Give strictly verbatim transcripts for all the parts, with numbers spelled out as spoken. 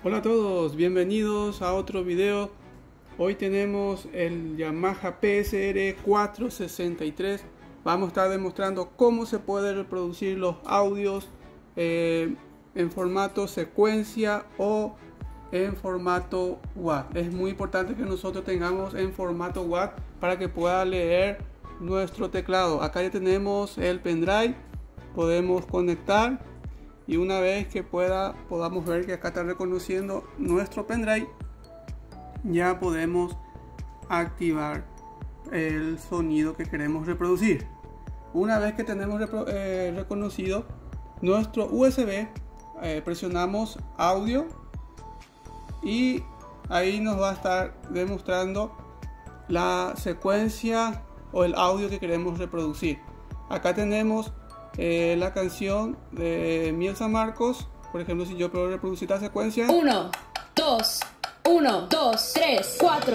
Hola a todos, bienvenidos a otro video. Hoy tenemos el Yamaha P S R cuatrocientos sesenta y tres. Vamos a estar demostrando cómo se puede reproducir los audios eh, en formato secuencia o en formato W A V. Es muy importante que nosotros tengamos en formato W A V para que pueda leer nuestro teclado. Acá ya tenemos el pendrive, podemos conectar. Y una vez que pueda, podamos ver que acá está reconociendo nuestro pendrive, ya podemos activar el sonido que queremos reproducir. Una vez que tenemos eh, reconocido nuestro U S B, eh, presionamos audio y ahí nos va a estar demostrando la secuencia o el audio que queremos reproducir. Acá tenemos Eh, la canción de Miel San Marcos. Por ejemplo, si yo puedo reproducir la secuencia uno, dos, uno, dos, tres, cuatro.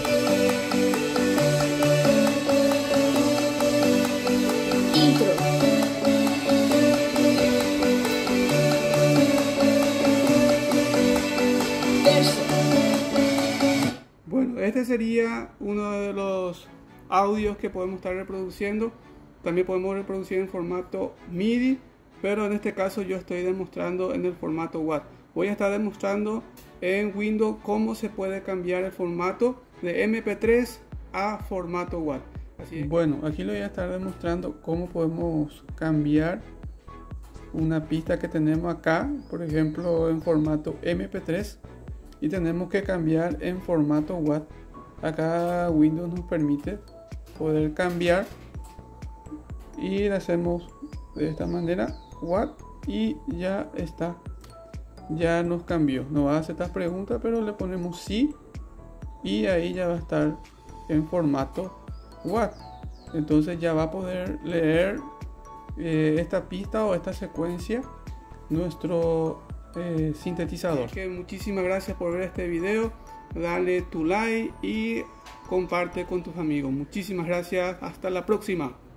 Intro. Verso. Bueno, este sería uno de los audios que podemos estar reproduciendo. También podemos reproducir en formato MIDI, pero en este caso yo estoy demostrando en el formato W A V. Voy a estar demostrando en Windows cómo se puede cambiar el formato de M P tres a formato W A V. Así es. Bueno, aquí le voy a estar demostrando cómo podemos cambiar una pista que tenemos acá, por ejemplo en formato M P tres, y tenemos que cambiar en formato W A V. Acá Windows nos permite poder cambiar y le hacemos de esta manera W A V y ya está, ya nos cambió. Nos va a hacer estas preguntas, pero le ponemos sí y ahí ya va a estar en formato W A V. Entonces ya va a poder leer eh, esta pista o esta secuencia nuestro eh, sintetizador. Así que muchísimas gracias por ver este video. Dale tu like y comparte con tus amigos. Muchísimas gracias, hasta la próxima.